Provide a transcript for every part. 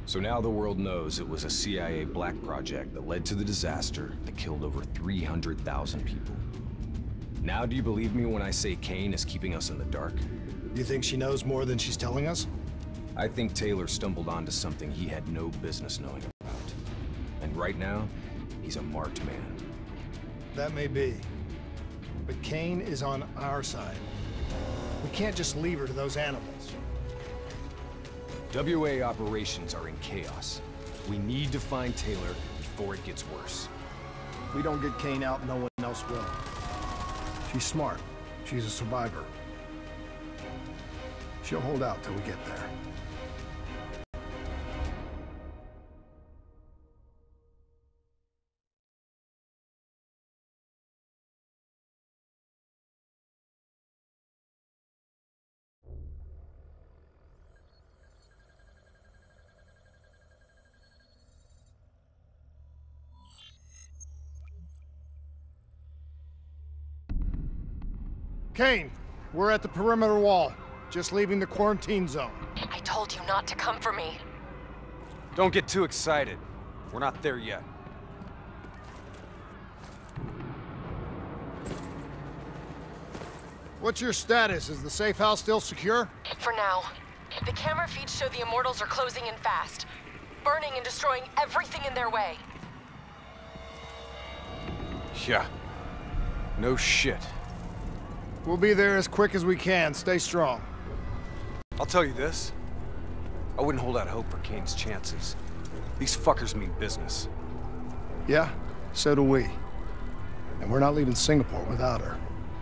So now the world knows it was a CIA black project that led to the disaster that killed over 300,000 people. Now do you believe me when I say Kane is keeping us in the dark? You think she knows more than she's telling us? I think Taylor stumbled onto something he had no business knowing about. And right now, he's a marked man. That may be. But Kane is on our side. We can't just leave her to those animals. WA operations are in chaos. We need to find Taylor before it gets worse. If we don't get Kane out, no one else will. She's smart. She's a survivor. She'll hold out till we get there. Kane, we're at the perimeter wall, just leaving the quarantine zone. I told you not to come for me. Don't get too excited. We're not there yet. What's your status? Is the safe house still secure? For now. The camera feeds show the Immortals are closing in fast, burning and destroying everything in their way. Yeah. No shit. We'll be there as quick as we can. Stay strong. I'll tell you this. I wouldn't hold out hope for Kane's chances. These fuckers mean business. Yeah, so do we. And we're not leaving Singapore without her.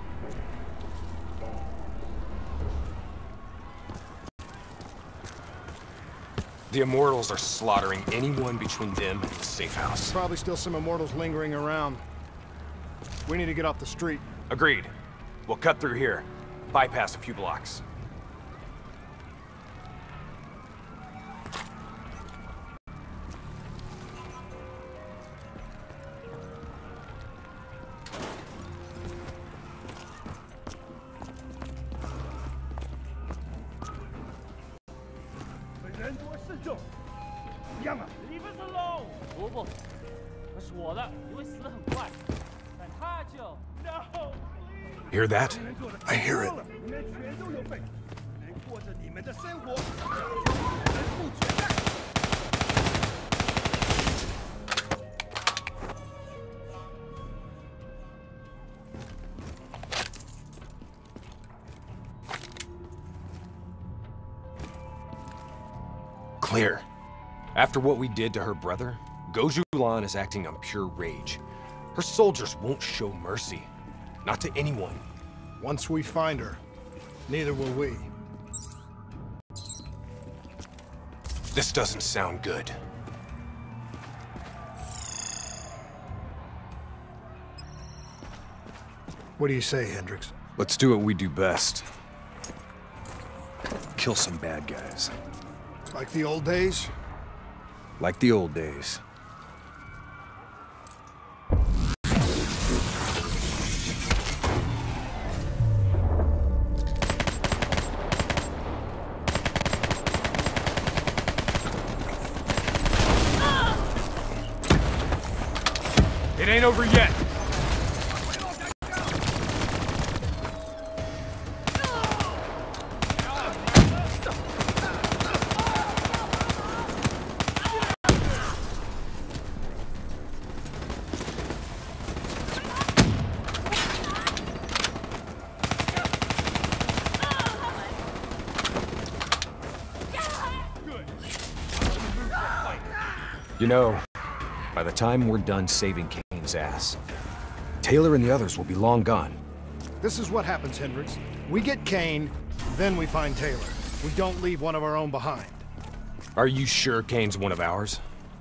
The Immortals are slaughtering anyone between them and the safe house. Probably still some Immortals lingering around. We need to get off the street. Agreed. We'll cut through here. Bypass a few blocks. Leave us alone！不，那是我的，你会死得很快，但他就 No！ Hear that? I hear it. 里面全都有匪，能过着你们的生活，全部存在。 Clear. After what we did to her brother, Goju Lan is acting on pure rage. Her soldiers won't show mercy. Not to anyone. Once we find her, neither will we. This doesn't sound good. What do you say, Hendricks? Let's do what we do best. Kill some bad guys. Like the old days? Like the old days. It ain't over yet. You know, by the time we're done saving Kane's ass, Taylor and the others will be long gone. This is what happens, Hendricks. We get Kane, then we find Taylor. We don't leave one of our own behind. Are you sure Kane's one of ours?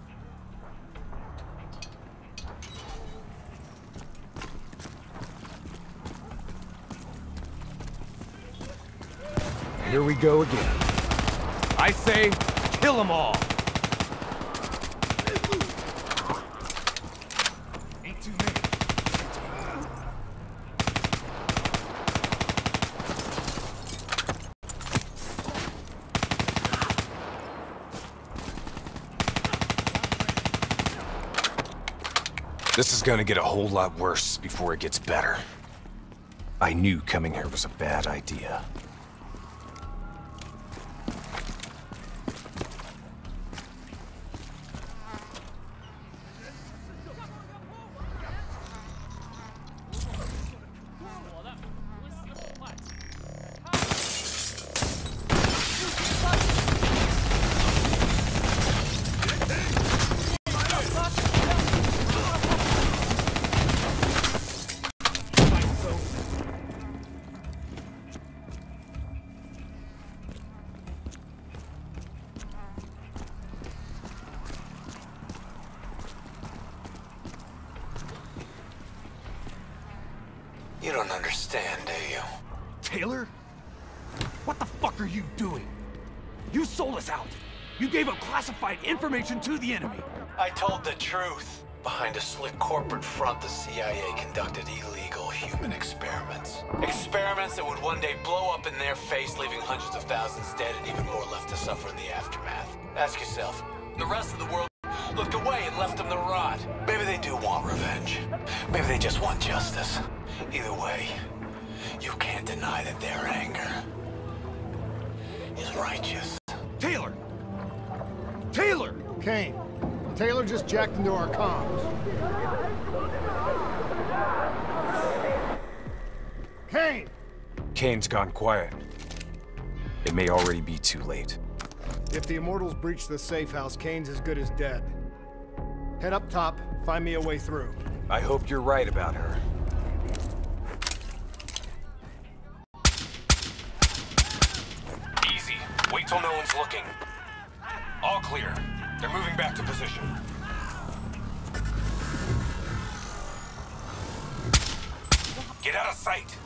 Here we go again. I say, kill them all! Ain't too many. This is gonna get a whole lot worse before it gets better. I knew coming here was a bad idea. You don't understand, do you? Taylor? What the fuck are you doing? You sold us out. You gave up classified information to the enemy. I told the truth. Behind a slick corporate front, the CIA conducted illegal human experiments. Experiments that would one day blow up in their face, leaving hundreds of thousands dead and even more left to suffer in the aftermath. Ask yourself, the rest of the world looked away and left them to rot. Maybe they do want revenge. Maybe they just want justice. Either way, you can't deny that their anger is righteous. Taylor! Taylor! Kane, Taylor just jacked into our comms. Kane! Kane's gone quiet. It may already be too late. If the Immortals breach the safe house, Kane's as good as dead. Head up top, find me a way through. I hope you're right about her. Easy. Wait till no one's looking. All clear. They're moving back to position. Get out of sight.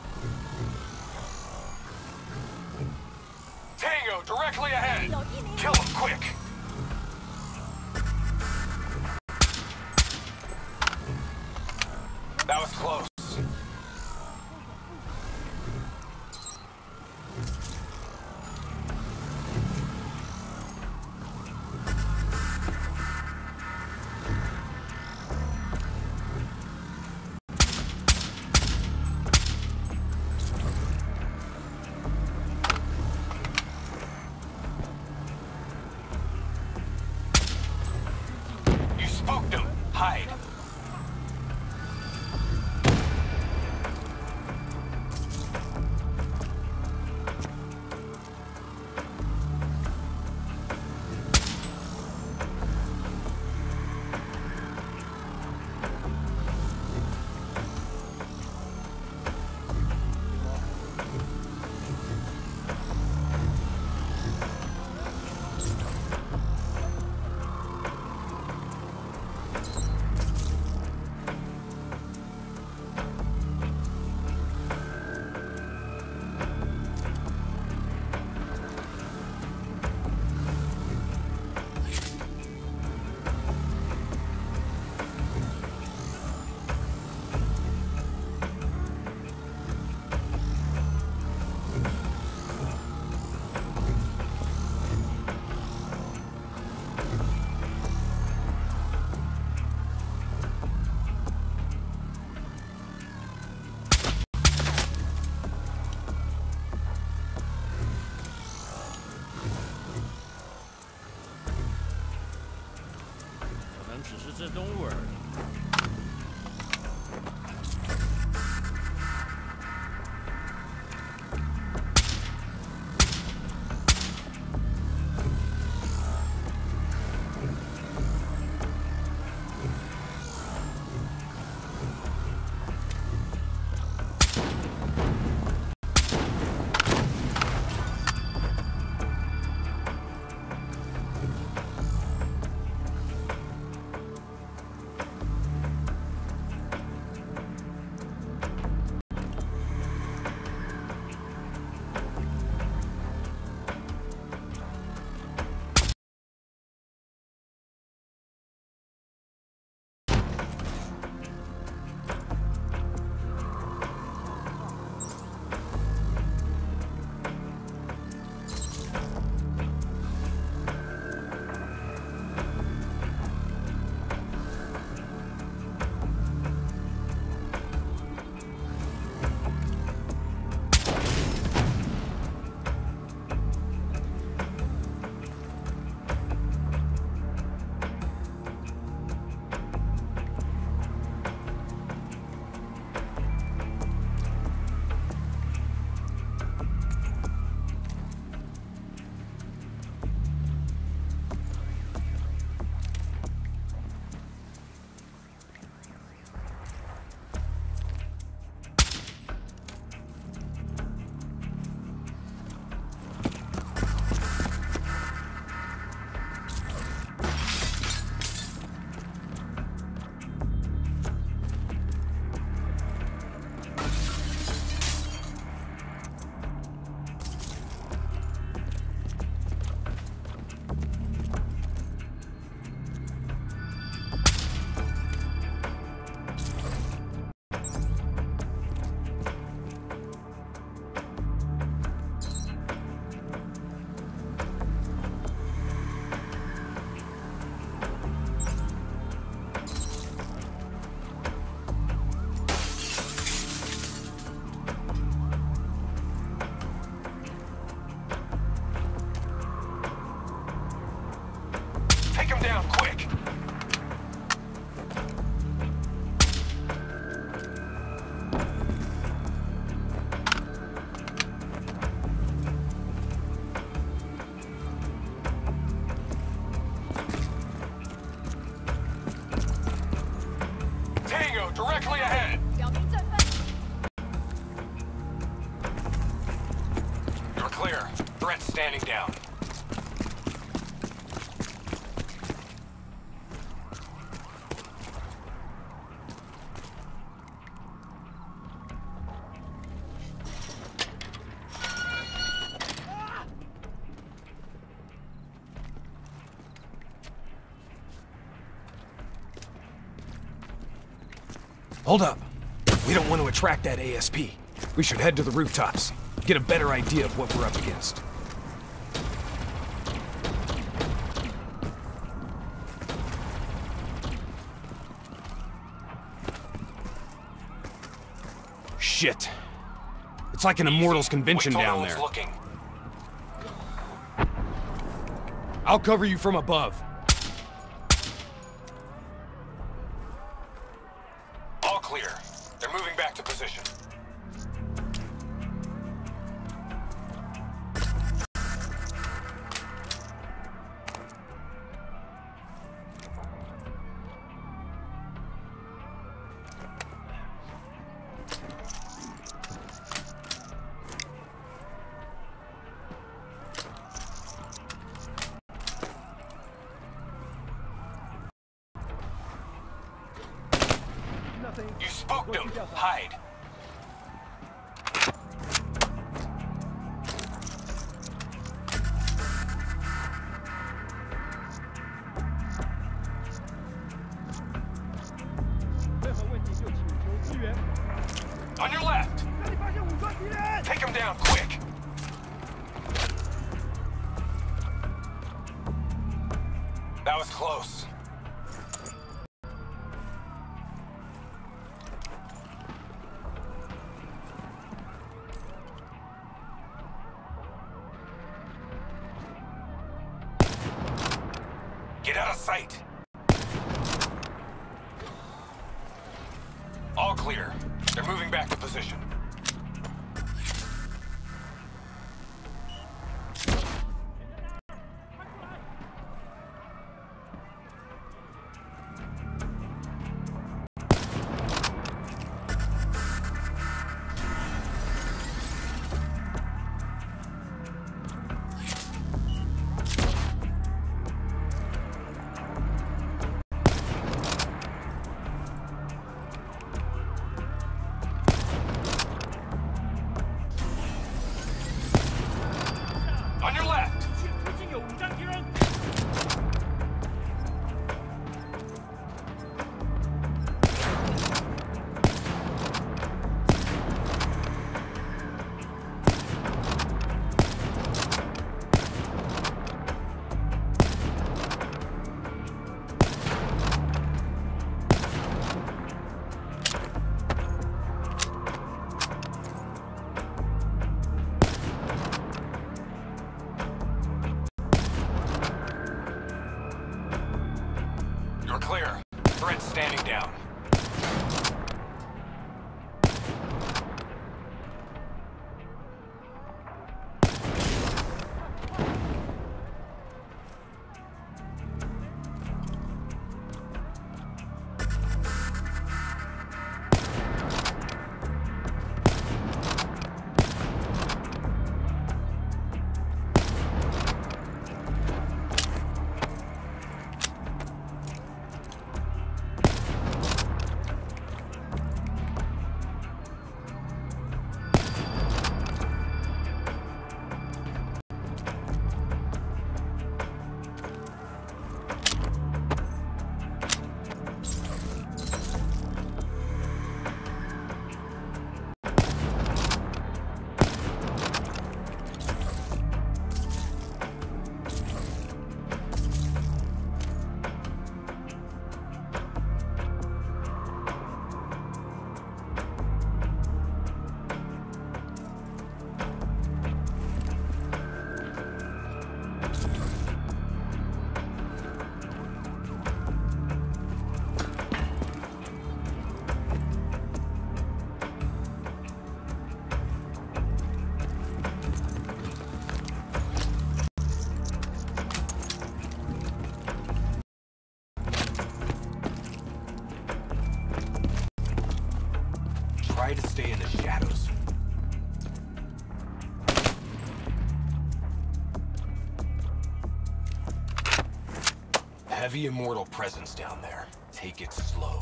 Tango, directly ahead. Kill him quick. That was close. You spooked him. Hide. Don't worry. Take him down, quick! Tango, directly ahead! You're clear. Threat standing down. Hold up. We don't want to attract that ASP. We should head to the rooftops. Get a better idea of what we're up against. Shit. It's like an Immortals convention down there. Looking. I'll cover you from above. All clear. They're moving back to position. You spooked them. Hide. On your left. Take him down, quick. That was close. Get out of sight. All clear. They're moving back to position. On your left. 附近有武装敌人。 You're clear. Threat standing down. shadows. Heavy immortal presence down there. Take it slow.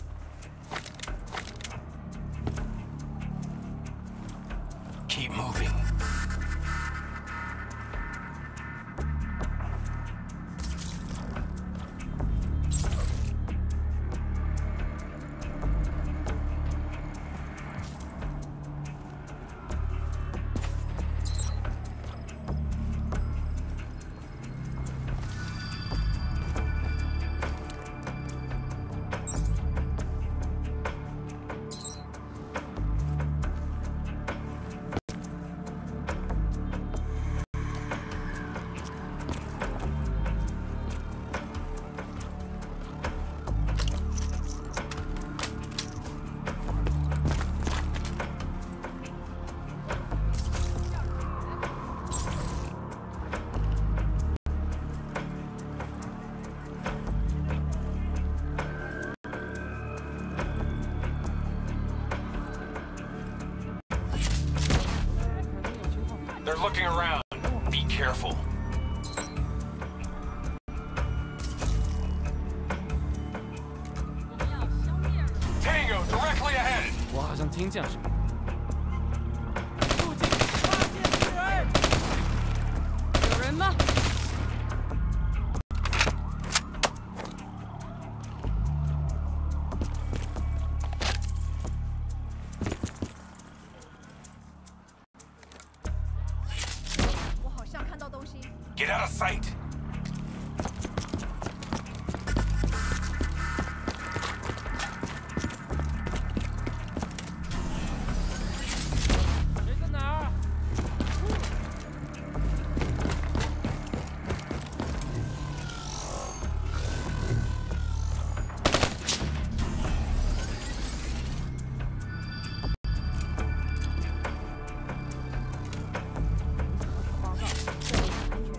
Keep moving. They're looking around. Be careful. Tango, directly ahead. 我好像听见什么。附近发现人！有人吗？ 我好像看到东西。 Get out of sight. 谁在哪儿？ 报告，这里安全。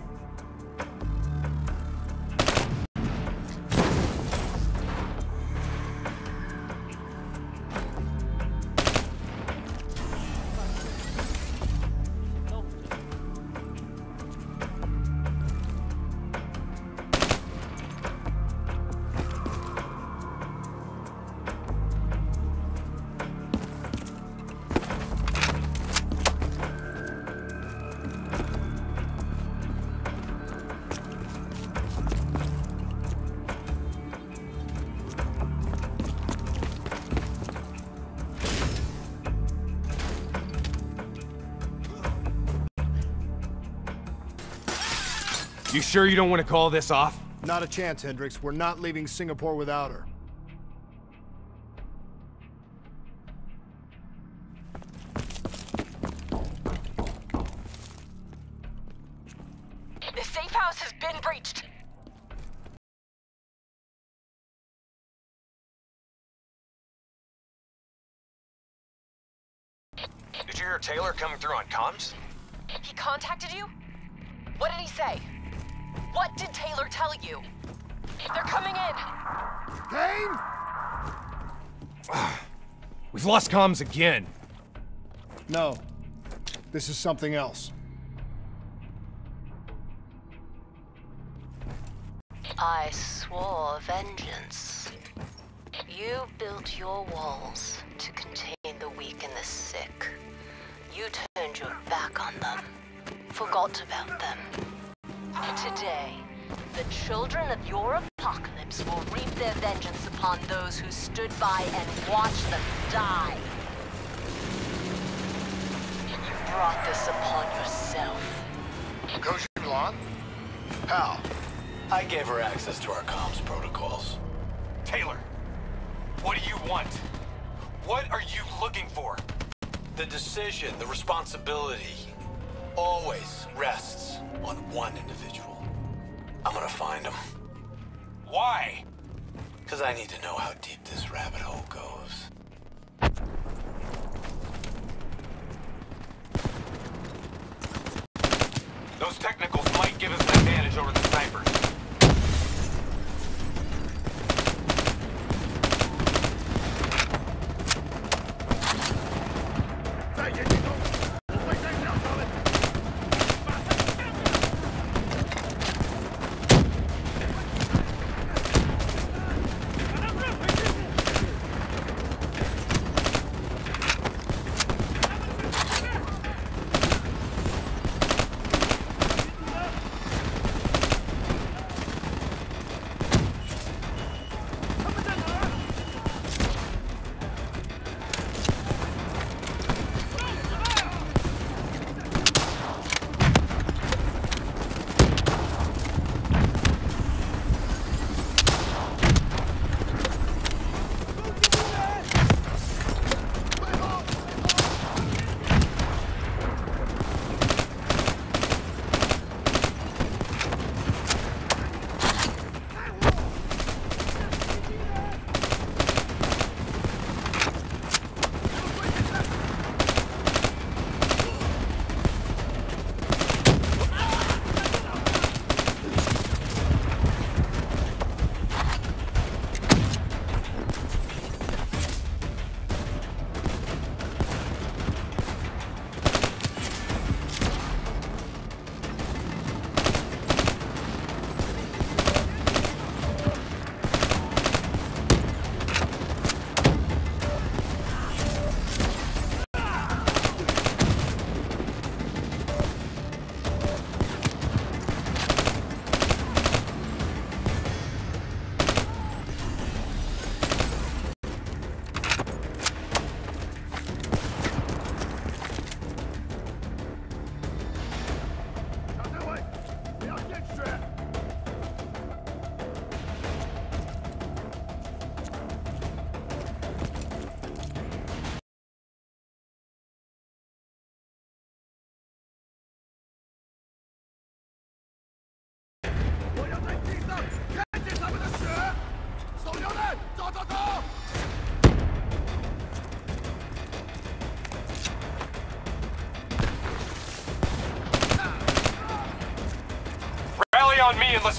都不这。 You sure you don't want to call this off? Not a chance, Hendricks. We're not leaving Singapore without her. The safe house has been breached. Did you hear Taylor coming through on comms? He contacted you? What did he say? What did Taylor tell you? They're coming in. Kane! We've lost comms again. No. This is something else. I swore vengeance. You built your walls to contain the weak and the sick. You turned your back on them, forgot about them. Today, the children of your apocalypse will reap their vengeance upon those who stood by and watched them die. You brought this upon yourself. Goes Yulan? How? I gave her access to our comms protocols. Taylor, what do you want? What are you looking for? The decision, the responsibility, always rests on one individual. I'm gonna find him. Why? Because I need to know how deep this rabbit hole goes. Those technicals might give us an advantage over the snipers.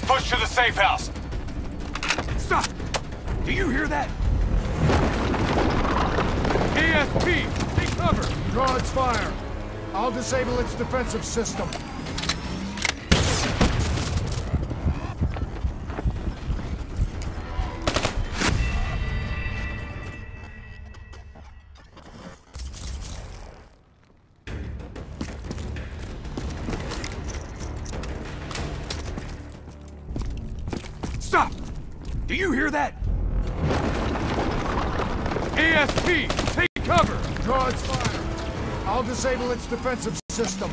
Push to the safe house. Stop! Do you hear that? ASP, take cover! Draw its fire. I'll disable its defensive system. Stop! Do you hear that? ASP, take cover! Draw its fire. I'll disable its defensive system.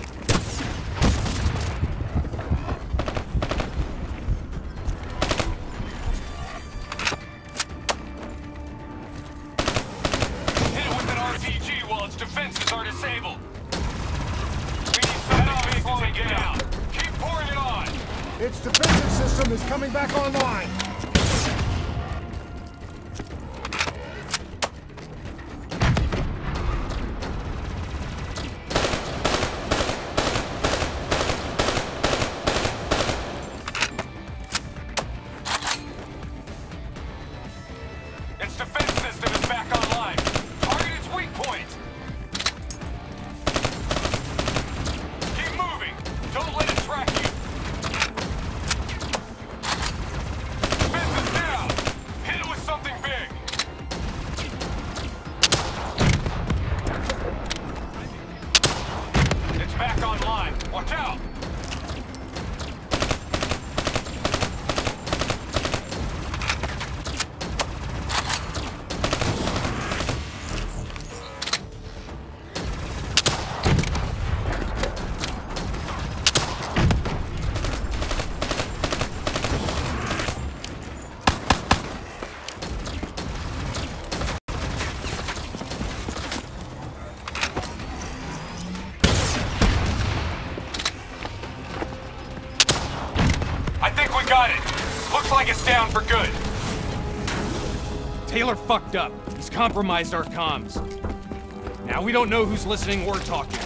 Hit it with an RPG while its defenses are disabled. We need something big to take it down. Keep pouring it on. Its defensive system is coming back online. Its defense system is back online. Target its weak point. Keep moving. Don't let it track you. Defense is down. Hit it with something big. It's back online. Watch out. I think we got it. Looks like it's down for good. Taylor fucked up. He's compromised our comms. Now we don't know who's listening or talking.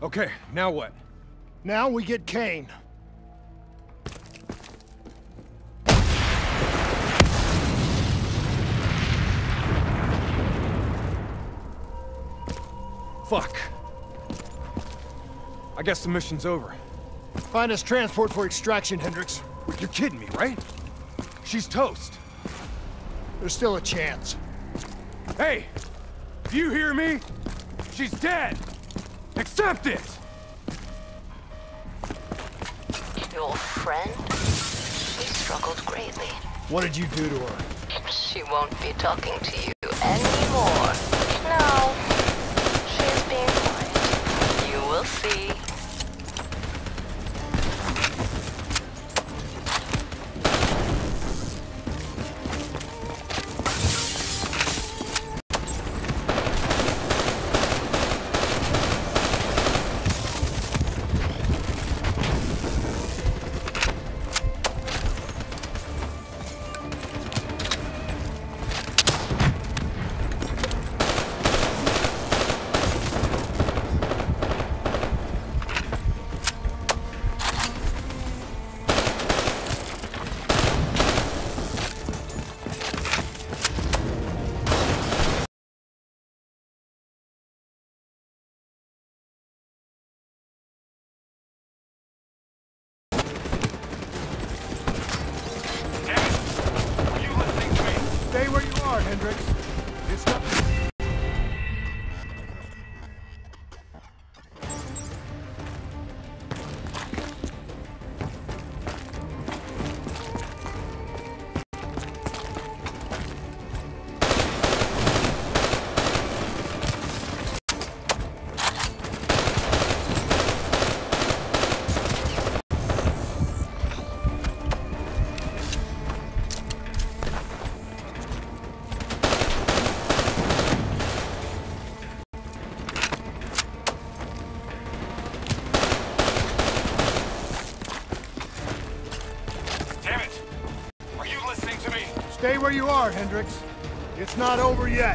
Okay, now what? Now we get Kane. Fuck. I guess the mission's over. Find us transport for extraction, Hendricks. You're kidding me, right? She's toast. There's still a chance. Hey! Do you hear me? She's dead! Accept it! Your friend? She struggled greatly. What did you do to her? She won't be talking to you anymore. No. She's being quiet. You will see. Stay where you are, Hendricks. It's not... Stay where you are, Hendricks. It's not over yet.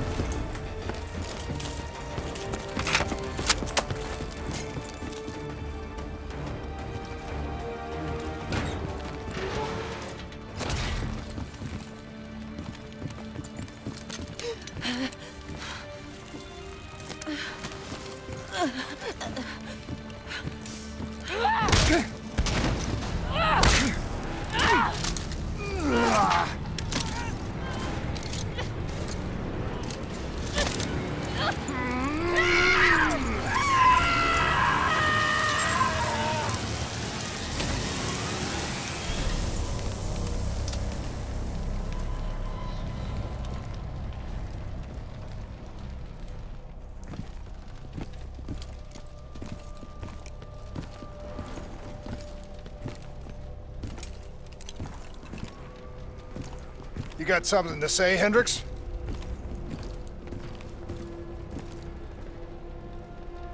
You got something to say, Hendricks?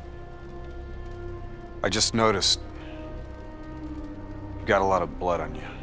I just noticed you got a lot of blood on you.